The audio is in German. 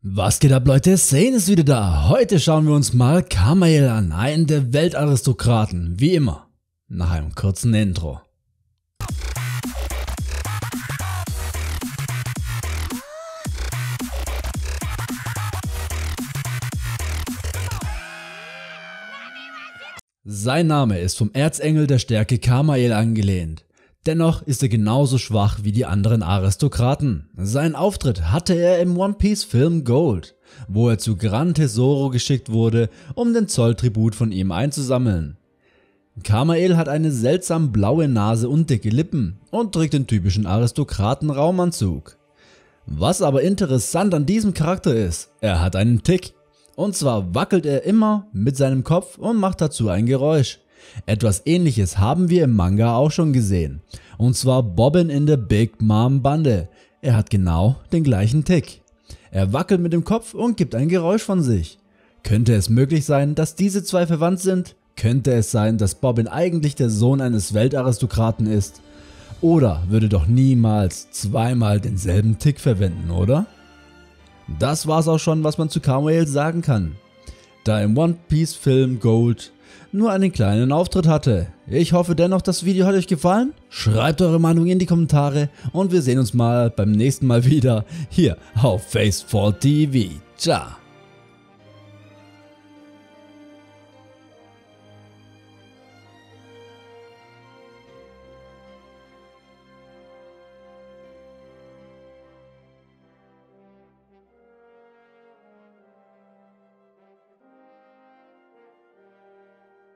Was geht ab, Leute? Zane ist wieder da. Heute schauen wir uns mal Kamayel an, einen der Weltaristokraten, wie immer, nach einem kurzen Intro. Sein Name ist vom Erzengel der Stärke Kamayel angelehnt. Dennoch ist er genauso schwach wie die anderen Aristokraten. Seinen Auftritt hatte er im One Piece Film Gold, wo er zu Gran Tesoro geschickt wurde, um den Zolltribut von ihm einzusammeln. Kamayel hat eine seltsam blaue Nase und dicke Lippen und trägt den typischen Aristokraten-Raumanzug. Was aber interessant an diesem Charakter ist, er hat einen Tick. Und zwar wackelt er immer mit seinem Kopf und macht dazu ein Geräusch. Etwas Ähnliches haben wir im Manga auch schon gesehen, und zwar Bobbin in der Big Mom Bande. Er hat genau den gleichen Tick. Er wackelt mit dem Kopf und gibt ein Geräusch von sich. Könnte es möglich sein, dass diese zwei verwandt sind? Könnte es sein, dass Bobbin eigentlich der Sohn eines Weltaristokraten ist? Oder würde doch niemals zweimal denselben Tick verwenden, oder? Das war's auch schon, was man zu Kamayel sagen kann, da im One Piece Film Gold nur einen kleinen Auftritt hatte. Ich hoffe dennoch, das Video hat euch gefallen. Schreibt eure Meinung in die Kommentare und wir sehen uns mal beim nächsten Mal wieder hier auf Facefall TV. Ciao.